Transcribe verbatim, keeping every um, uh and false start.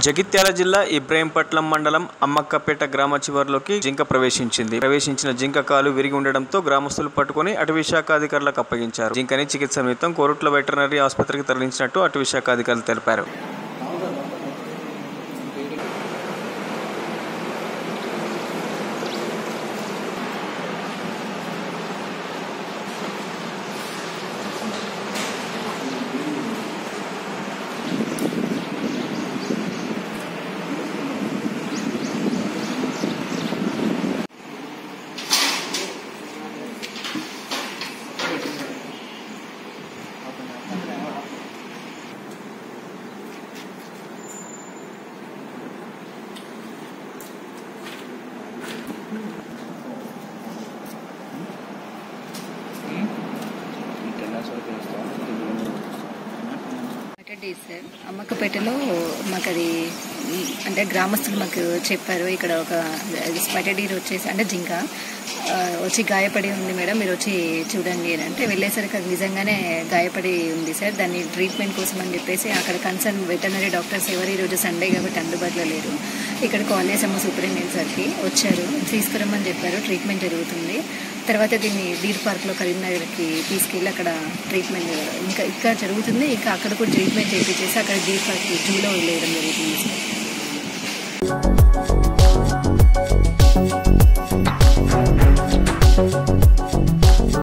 జగిత్యాల జిల్లా ఇబ్రహీంపట్నం మండలం అమ్మక్కపేట గ్రామ చివర్లోకి జింక ప్రవేశించింది. ప్రవేశించిన జింక కాలు విరిగి ఉండడంతో గ్రామస్తులు పట్టుకుని అటవీ శాఖ అధికారులకు అప్పగించారు. జింకని చికిత్స నిమిత్తం కోరుట్ల వెటర్నరీ ఆసుపత్రికి తరలించినట్టు అటవీ శాఖ అధికారులు తెలిపారు. సార్ అమ్మక్కపేటలో మాకు అది అంటే గ్రామస్తులు మాకు చెప్పారు, ఇక్కడ ఒక స్పైడర్ వచ్చేసి అంటే జింక వచ్చి గాయపడి ఉంది మేడం, మీరు వచ్చి చూడండి అని అంటే వెళ్ళేసరికి అది నిజంగానే గాయపడి ఉంది సార్. దాన్ని ట్రీట్మెంట్ కోసం అని చెప్పేసి అక్కడ కన్సర్న్ వెటర్నరీ డాక్టర్స్ ఎవరు ఈరోజు సండే కాబట్టి అందుబాటులో లేరు. ఇక్కడ కాల్ చేసాము సూపరింటెండెంట్ సార్కి, వచ్చారు, తీసుకురమ్మని చెప్పారు, ట్రీట్మెంట్ జరుగుతుంది. తర్వాత దీన్ని డీర్ పార్క్లో కరీంనగర్కి తీసుకెళ్ళి అక్కడ ట్రీట్మెంట్ ఇంకా ఇక్కడ జరుగుతుంది. ఇంకా అక్కడ కూడా ట్రీట్మెంట్ చేయించేసి అక్కడ డీర్ పార్క్ జూలో వదిలేయడం జరుగుతుంది సార్.